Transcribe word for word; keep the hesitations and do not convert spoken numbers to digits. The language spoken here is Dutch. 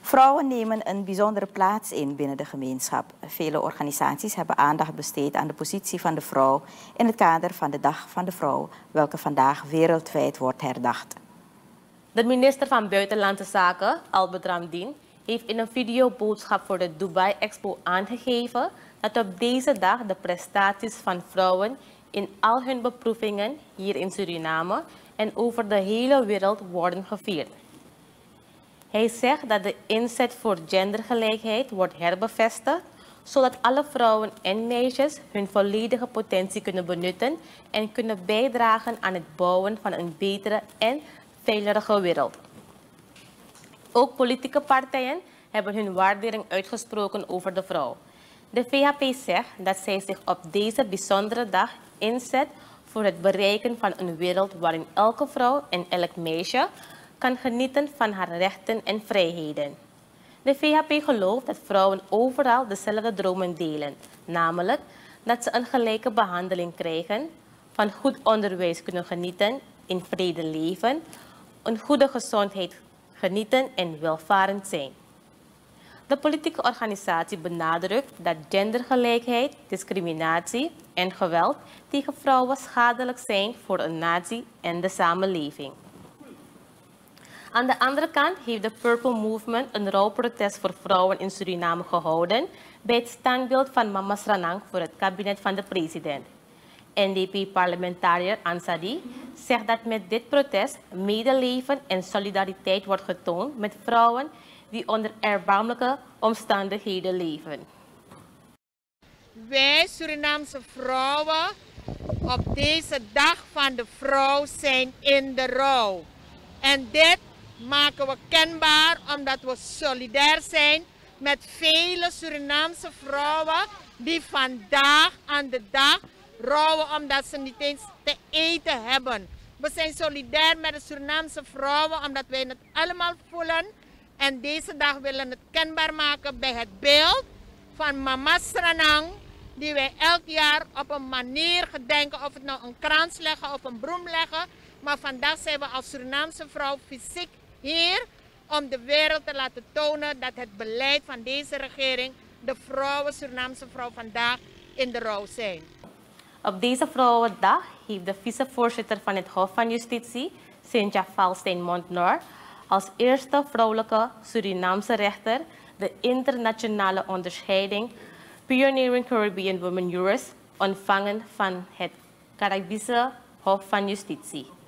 Vrouwen nemen een bijzondere plaats in binnen de gemeenschap. Vele organisaties hebben aandacht besteed aan de positie van de vrouw in het kader van de Dag van de Vrouw, welke vandaag wereldwijd wordt herdacht. De minister van Buitenlandse Zaken, Albert Ramdien, heeft in een videoboodschap voor de Dubai Expo aangegeven dat op deze dag de prestaties van vrouwen in al hun beproevingen hier in Suriname en over de hele wereld worden gevierd. Hij zegt dat de inzet voor gendergelijkheid wordt herbevestigd, zodat alle vrouwen en meisjes hun volledige potentie kunnen benutten en kunnen bijdragen aan het bouwen van een betere en veiligere wereld. Ook politieke partijen hebben hun waardering uitgesproken over de vrouw. De V H P zegt dat zij zich op deze bijzondere dag inzet voor het bereiken van een wereld waarin elke vrouw en elk meisje kan genieten van haar rechten en vrijheden. De V H P gelooft dat vrouwen overal dezelfde dromen delen, namelijk dat ze een gelijke behandeling krijgen, van goed onderwijs kunnen genieten, in vrede leven, een goede gezondheid genieten en welvarend zijn. De politieke organisatie benadrukt dat gendergelijkheid, discriminatie en geweld tegen vrouwen schadelijk zijn voor een natie en de samenleving. Aan de andere kant heeft de Purple Movement een rouwprotest voor vrouwen in Suriname gehouden bij het standbeeld van Mama Sranang voor het kabinet van de president. N D P-parlementariër Ansari zegt dat met dit protest medeleven en solidariteit wordt getoond met vrouwen die onder erbarmelijke omstandigheden leven. Wij Surinaamse vrouwen op deze dag van de vrouw zijn in de rouw. En dit maken we kenbaar omdat we solidair zijn met vele Surinaamse vrouwen die vandaag aan de dag rouwen omdat ze niet eens te eten hebben. We zijn solidair met de Surinaamse vrouwen omdat wij het allemaal voelen. En deze dag willen het kenbaar maken bij het beeld van Mama Sranang, die wij elk jaar op een manier gedenken, of het nou een krans leggen of een bloem leggen. Maar vandaag zijn we als Surinaamse vrouw fysiek hier om de wereld te laten tonen dat het beleid van deze regering de vrouwen, Surinaamse vrouw vandaag in de rouw zijn. Op deze Vrouwendag heeft de vicevoorzitter van het Hof van Justitie, Cynthia Valstein-Montnor, als eerste vrouwelijke Surinaamse rechter de internationale onderscheiding Pioneering Caribbean Women Jurist ontvangen van het Caribische Hof van Justitie.